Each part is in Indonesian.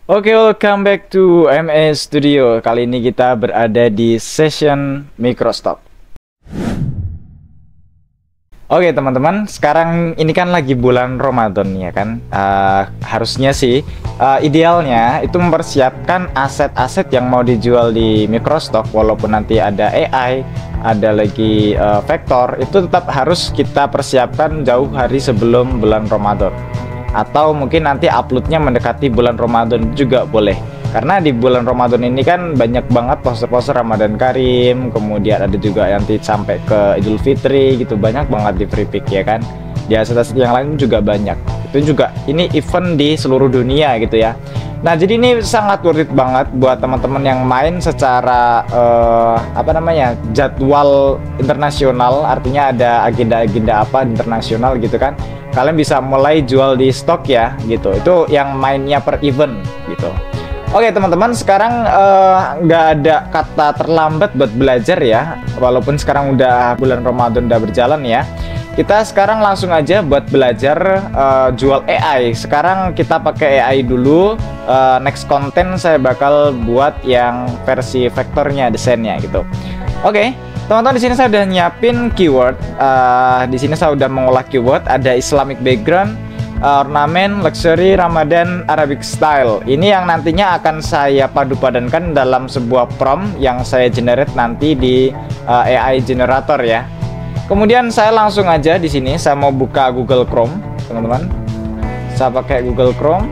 Oke, welcome back to MA Studio. Kali ini kita berada di session microstock. Oke teman-teman, sekarang ini kan lagi bulan Ramadan ya kan. Harusnya sih idealnya itu mempersiapkan aset-aset yang mau dijual di microstock. Walaupun nanti ada AI, ada lagi vektor, itu tetap harus kita persiapkan jauh hari sebelum bulan Ramadan. Atau mungkin nanti uploadnya mendekati bulan Ramadan juga boleh, karena di bulan Ramadan ini kan banyak banget poster-poster Ramadan Karim, kemudian ada juga nanti sampai ke Idul Fitri gitu, banyak banget di free pick ya kan. Di aset-aset yang lain juga banyak, itu juga ini event di seluruh dunia gitu ya. Nah jadi ini sangat worth it banget buat teman-teman yang main secara jadwal internasional, artinya ada agenda-agenda apa internasional gitu kan. Kalian bisa mulai jual di stok ya gitu. Itu yang mainnya per event gitu. Oke teman-teman, sekarang nggak ada kata terlambat buat belajar ya. Walaupun sekarang udah bulan Ramadan udah berjalan ya. Kita sekarang langsung aja buat belajar jual AI. Sekarang kita pakai AI dulu. Next konten saya bakal buat yang versi vektornya, desainnya gitu. Oke. Teman-teman, di sini saya udah nyiapin keyword. Di sini saya udah mengolah keyword. Ada Islamic background, ornamen, luxury, Ramadan, Arabic style. Ini yang nantinya akan saya padu-padankan dalam sebuah prompt yang saya generate nanti di AI generator ya. Kemudian saya langsung aja di sini saya mau buka Google Chrome, teman-teman. Saya pakai Google Chrome.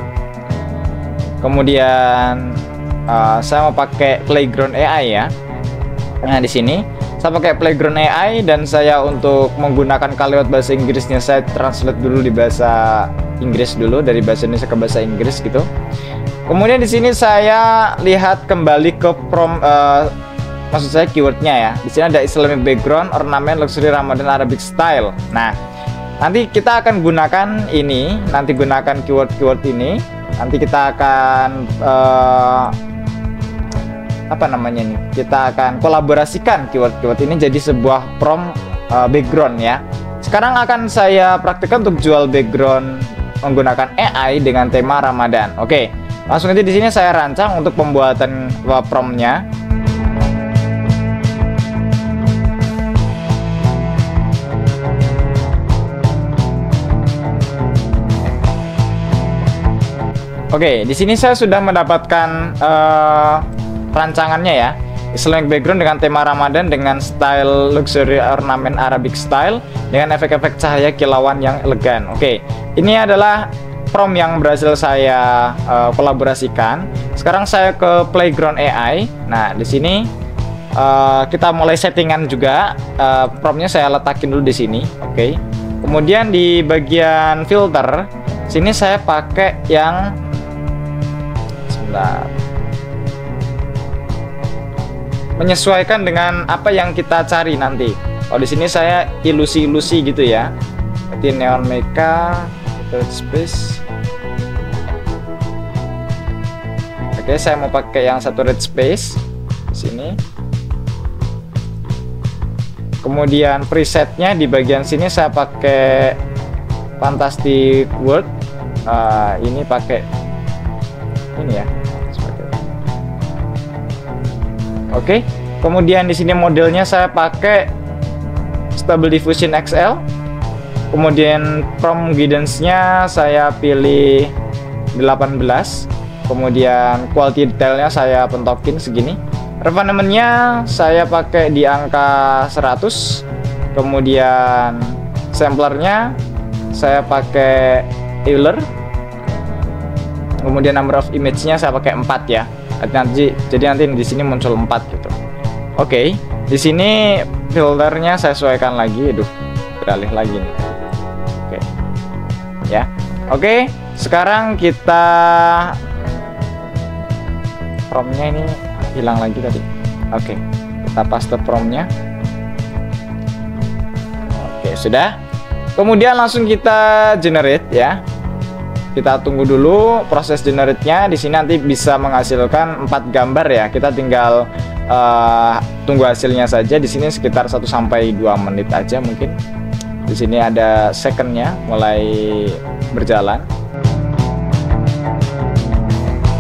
Kemudian saya mau pakai Playground AI ya. Nah di sini saya pakai Playground AI dan saya untuk menggunakan kalimat bahasa Inggrisnya saya translate dulu di bahasa Inggris dulu, dari bahasa Indonesia ke bahasa Inggris gitu. Kemudian di sini saya lihat kembali ke prompt, maksud saya keywordnya ya. Di sini ada Islamic background, ornamen, luxury, Ramadan, Arabic style. Nah nanti kita akan gunakan ini, nanti gunakan keyword-keyword ini. Nanti kita akan kita akan kolaborasikan keyword-keyword ini jadi sebuah prompt background ya. Sekarang akan saya praktikkan untuk jual background menggunakan AI dengan tema Ramadan. Oke, langsung aja di sini saya rancang untuk pembuatan promptnya. Oke, di sini saya sudah mendapatkan rancangannya ya. Islamic background dengan tema Ramadan dengan style luxury ornamen Arabic style dengan efek-efek cahaya kilauan yang elegan. Oke, ini adalah prompt yang berhasil saya kolaborasikan. Sekarang saya ke Playground AI. Nah, di sini kita mulai settingan juga. Promptnya saya letakin dulu di sini. Oke. Kemudian di bagian filter, sini saya pakai yang menyesuaikan dengan apa yang kita cari nanti. Oh di sini saya ilusi-ilusi gitu ya. Jadi neon mecha, red space. Oke, saya mau pakai yang satu red space di sini. Kemudian presetnya di bagian sini saya pakai fantastic world. Ini pakai ini ya. Oke, kemudian di sini modelnya saya pakai Stable Diffusion XL. Kemudian prompt guidance-nya saya pilih 18. Kemudian quality detailnya saya pentokin segini. Refinement-nya saya pakai di angka 100. Kemudian samplernya saya pakai Euler. Kemudian number of image-nya saya pakai 4 ya. Jadi nanti di sini muncul 4 gitu. Oke, di sini filternya saya sesuaikan lagi. Aduh, beralih lagi nih. Oke. Ya. Oke, sekarang kita promptnya ini hilang lagi tadi. Oke, kita paste promptnya. Oke, sudah. Kemudian langsung kita generate ya. Kita tunggu dulu proses generate-nya. Di sini nanti bisa menghasilkan 4 gambar ya. Kita tinggal tunggu hasilnya saja. Di sini sekitar 1 sampai 2 menit aja mungkin. Di sini ada second-nya mulai berjalan.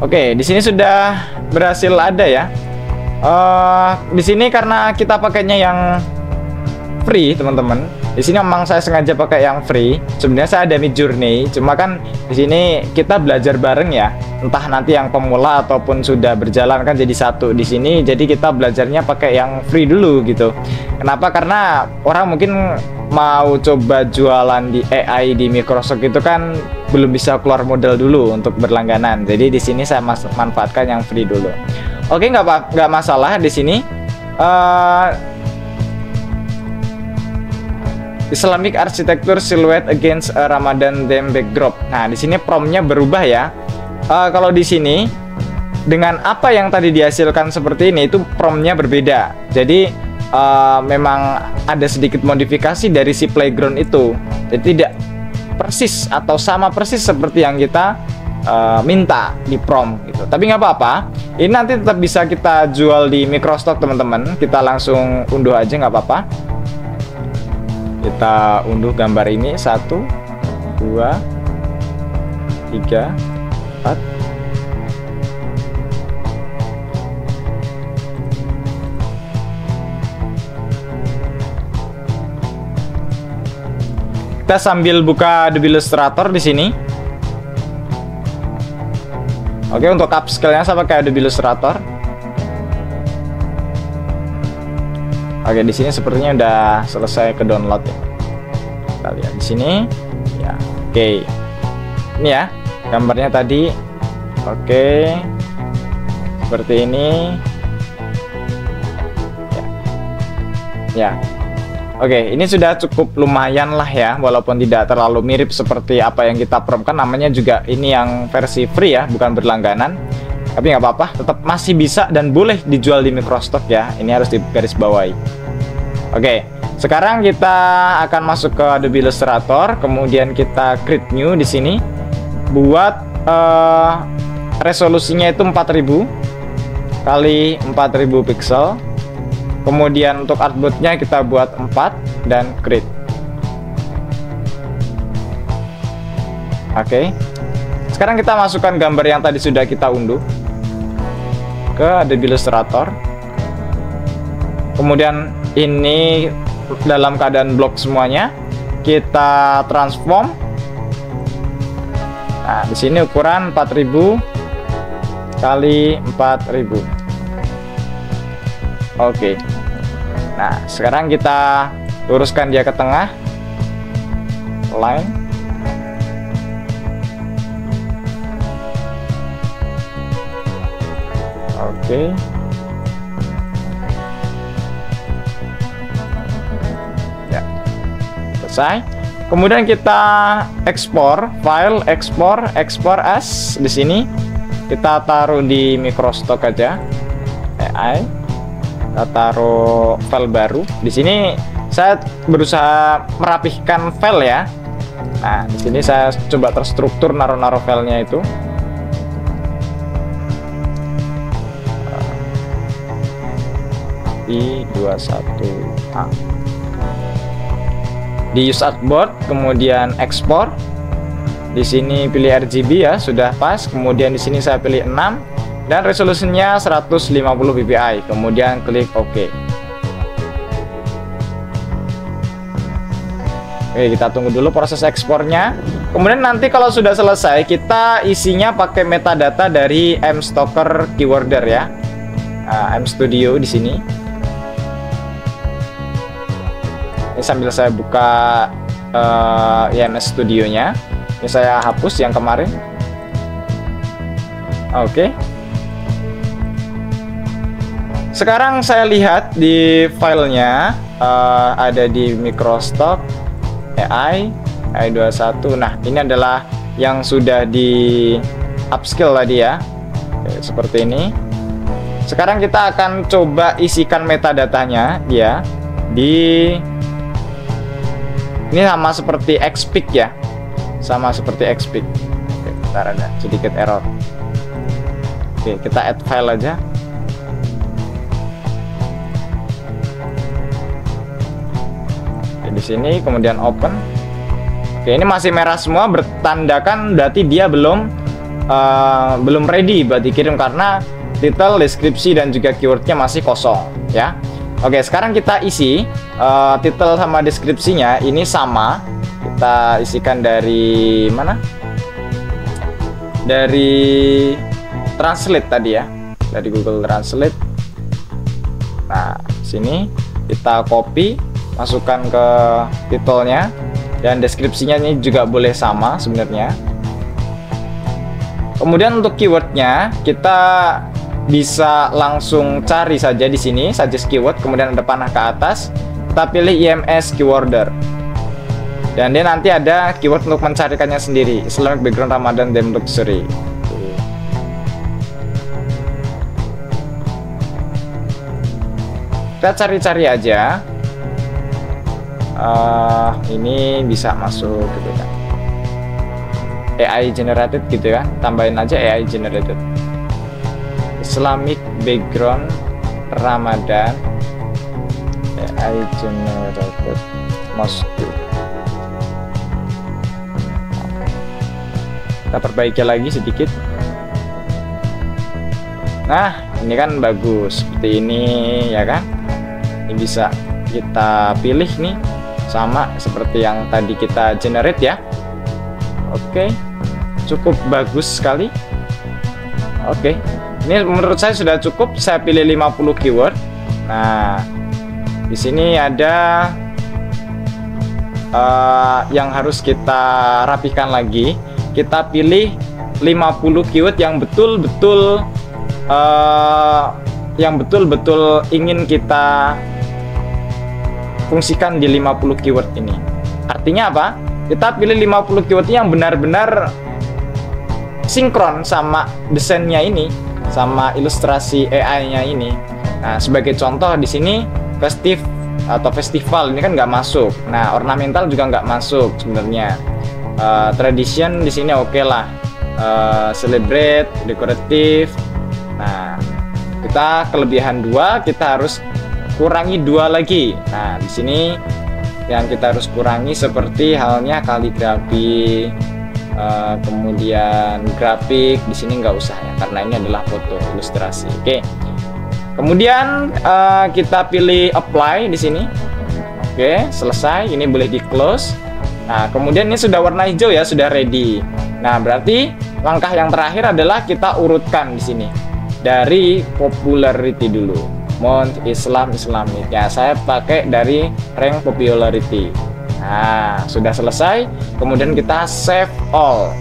Oke, di sini sudah berhasil ada ya. Di sini karena kita pakainya yang free, teman-teman. Di sini memang saya sengaja pakai yang free. Sebenarnya saya ada Midjourney, cuma kan di sini kita belajar bareng ya. Entah nanti yang pemula ataupun sudah berjalan kan jadi satu di sini. Jadi kita belajarnya pakai yang free dulu gitu. Kenapa? Karena orang mungkin mau coba jualan di AI di Microsoft itu kan belum bisa keluar modal dulu untuk berlangganan. Jadi di sini saya manfaatkan yang free dulu. Oke, nggak masalah di sini. Islamic Architecture Silhouette Against a Ramadan Theme Backdrop. Nah, di sini promnya berubah ya. Kalau di sini dengan apa yang tadi dihasilkan seperti ini itu promnya berbeda. Jadi memang ada sedikit modifikasi dari si playground itu. Jadi tidak persis atau sama persis seperti yang kita minta di prom gitu. Tapi nggak apa-apa. Ini nanti tetap bisa kita jual di Microstock, teman-teman. Kita langsung unduh aja, nggak apa-apa. Kita unduh gambar ini 1, 2, 3, 4. Kita sambil buka Adobe Illustrator di sini. Oke, untuk upscale-nya saya pakai Adobe Illustrator. Oke, di sini sepertinya udah selesai ke download ya. Kita lihat di sini. Ya, oke. Ini ya gambarnya tadi. Oke. Seperti ini. Ya. Oke, ini sudah cukup lumayan lah ya, walaupun tidak terlalu mirip seperti apa yang kita promkan. Namanya juga ini yang versi free ya, bukan berlangganan. Tapi nggak apa-apa, tetap masih bisa dan boleh dijual di Microstock ya. Ini harus digarisbawahi. Oke, sekarang kita akan masuk ke Adobe Illustrator, kemudian kita create new di sini. Buat resolusinya itu 4000 kali 4000 pixel. Kemudian untuk artboardnya kita buat 4 dan create. Oke. Sekarang kita masukkan gambar yang tadi sudah kita unduh ke Adobe Illustrator. Kemudian ini dalam keadaan blok semuanya. Kita transform. Nah, di sini ukuran 4000 kali 4000. Oke. Nah, sekarang kita luruskan dia ke tengah. Line. Oke. Ya. Selesai. Kemudian kita ekspor file, ekspor as di sini. Kita taruh di Microstock aja. AI. Kita taruh file baru. Di sini saya berusaha merapihkan file ya. Nah, di sini saya coba terstruktur naruh-naruh filenya itu. Di 21A. Di use artboard, kemudian ekspor. Di sini pilih RGB ya, sudah pas. Kemudian di sini saya pilih 6 dan resolusinya 150 ppi. Kemudian klik OK. Oke, kita tunggu dulu proses ekspornya. Kemudian nanti kalau sudah selesai, kita isinya pakai metadata dari MStocker Keyworder ya. MStudio di sini. Ini sambil saya buka IMS Studio-nya. Ini saya hapus yang kemarin. Oke. Sekarang saya lihat di filenya ada di Microstock AI 21. Nah, ini adalah yang sudah di upscale tadi ya. Oke, seperti ini. Sekarang kita akan coba isikan metadatanya ya di ini sama seperti Xpik ya. Sama seperti Xpik. Oke, bentar ada sedikit error. Oke, kita add file aja. Oke, di sini kemudian open. Oke, ini masih merah semua, bertandakan berarti dia belum belum ready buat dikirim karena title, deskripsi dan juga keywordnya masih kosong ya. Oke, sekarang kita isi title sama deskripsinya ini sama. Kita isikan dari mana? Dari Translate tadi ya, dari Google Translate. Nah, sini kita copy, masukkan ke titelnya, dan deskripsinya ini juga boleh sama sebenarnya. Kemudian untuk keywordnya kita bisa langsung cari saja di sini, suggest keyword, kemudian ada panah ke atas, kita pilih IMS Keyworder, dan dia nanti ada keyword untuk mencarikannya sendiri, Islamic background Ramadan dan luxury. Kita cari-cari aja, ini bisa masuk gitu kan, AI generated gitu ya, tambahin aja AI generated. Islamic background Ramadan AI generated mosque. Kita perbaiki lagi sedikit. Nah, ini kan bagus seperti ini ya kan. Ini bisa kita pilih nih sama seperti yang tadi kita generate ya. Oke, cukup bagus sekali. Oke, ini menurut saya sudah cukup. Saya pilih 50 keyword. Nah, di sini ada yang harus kita rapihkan lagi. Kita pilih 50 keyword yang betul-betul ingin kita fungsikan di 50 keyword ini. Artinya apa? Kita pilih 50 keyword yang benar-benar sinkron sama desainnya ini, sama ilustrasi AI-nya ini. Nah, sebagai contoh di sini festive atau festival ini kan nggak masuk. Nah, ornamental juga nggak masuk sebenarnya. Tradition di sini oke lah. Celebrate, decorative. Nah, kita kelebihan 2, kita harus kurangi 2 lagi. Nah, di sini yang kita harus kurangi seperti halnya kaligrafi, kemudian grafik di sini nggak usah ya, karena ini adalah foto ilustrasi. Oke. Kemudian kita pilih apply di sini. Oke, selesai. Ini boleh di close. Nah, kemudian ini sudah warna hijau ya, sudah ready. Nah, berarti langkah yang terakhir adalah kita urutkan di sini dari popularity dulu. Mount Islam Islamic. Ya, saya pakai dari rank popularity. Nah, sudah selesai. Kemudian kita save all.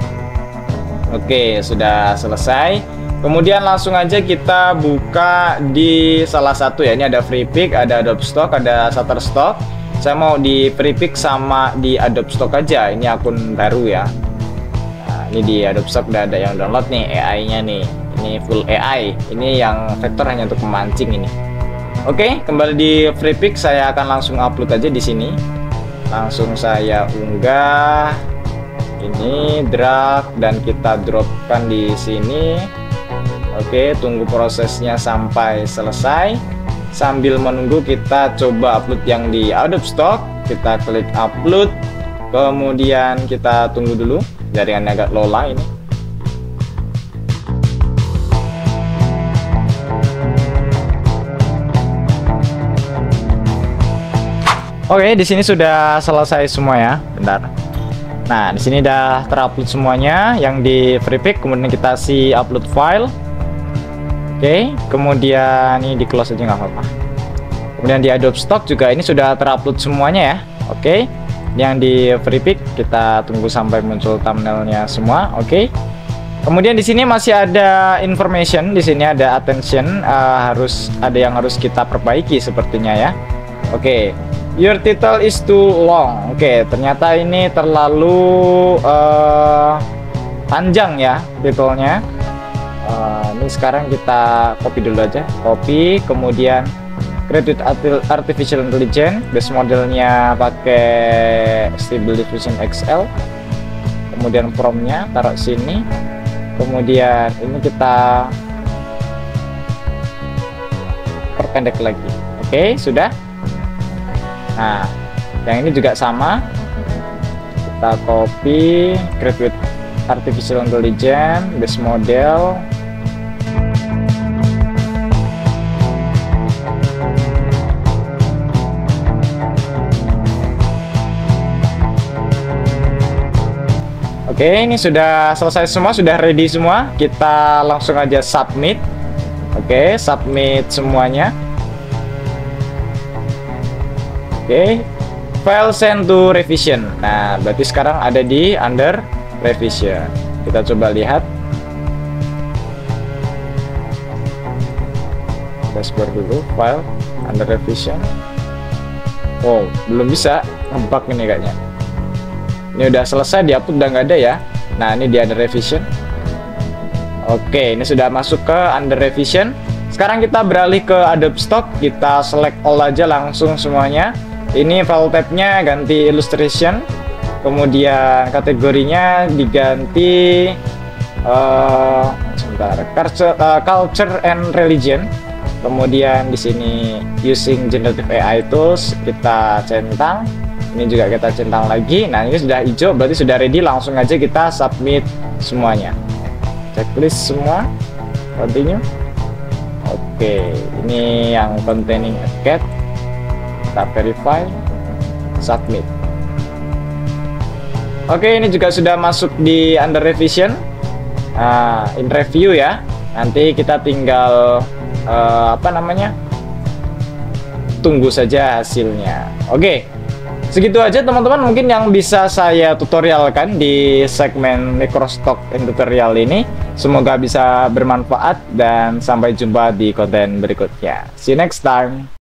Oke, sudah selesai. Kemudian langsung aja kita buka di salah satu ya. Ini ada free pick, ada Adobe Stock, ada Shutterstock. Saya mau di free pick sama di Adobe Stock aja. Ini akun baru ya. Nah, ini di Adobe Stock udah ada yang download nih AI-nya nih. Ini full AI. Ini yang vektor hanya untuk memancing ini. Oke, kembali di free pick, saya akan langsung upload aja di sini. Langsung saya unggah. Ini draft dan kita dropkan di sini. Oke, tunggu prosesnya sampai selesai. Sambil menunggu kita coba upload yang di Adobe Stock. Kita klik upload. Kemudian kita tunggu dulu. Jaringannya agak lola ini. Oke, di sini sudah selesai semua ya. Bentar. Nah, di sini udah terupload semuanya yang di free pick. Kemudian kita upload file. Oke, kemudian ini di close aja nggak apa-apa. Kemudian di Adobe Stock juga ini sudah terupload semuanya ya. Oke, yang di free pick kita tunggu sampai muncul thumbnailnya semua. Oke. Kemudian di sini masih ada information. Di sini ada attention. Harus ada yang harus kita perbaiki sepertinya ya. Oke. Your title is too long. Oke, ternyata ini terlalu panjang ya titelnya. Ini sekarang kita copy dulu aja. Copy, kemudian create artificial intelligence. Base modelnya pakai Stable Diffusion XL. Kemudian promptnya taruh sini. Kemudian ini kita perpendek lagi. Oke, sudah. Nah, yang ini juga sama. Kita copy, create with artificial intelligence, base model. Oke, ini sudah selesai semua, sudah ready semua. Kita langsung aja submit. Oke, submit semuanya. Oke, file send to revision. Nah, berarti sekarang ada di under revision. Kita coba lihat. Dashboard dulu, file under revision. Oh, belum bisa, ngebug ini kayaknya. Ini udah selesai, di-upload udah nggak ada ya. Nah, ini di under revision. Oke, ini sudah masuk ke under revision. Sekarang kita beralih ke Adobe Stock. Kita select all aja langsung semuanya. Ini file tab-nya ganti illustration. Kemudian kategorinya diganti culture and religion. Kemudian di sini using generative AI tools kita centang. Ini juga kita centang lagi. Nah, ini sudah hijau, berarti sudah ready. Langsung aja kita submit semuanya. Checklist semua. Continue. Oke, ini yang containing a cat. Kita verify. Submit. Oke, ini juga sudah masuk di under revision. In review ya. Nanti kita tinggal tunggu saja hasilnya. Oke. Segitu aja teman-teman mungkin yang bisa saya tutorialkan di segmen Microstock tutorial ini. Semoga bisa bermanfaat dan sampai jumpa di konten berikutnya. See you next time.